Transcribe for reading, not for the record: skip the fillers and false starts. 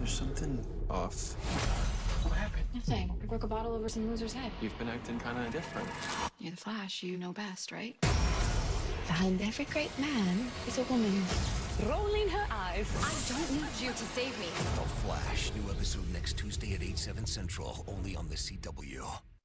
There's something off. What happened? Nothing. I broke a bottle over some loser's head. You've been acting kind of different. You're the Flash. You know best, right? Behind every great man is a woman. Rolling her eyes. I don't need you to save me. The Flash, new episode next Tuesday at 8/7 Central, only on the CW.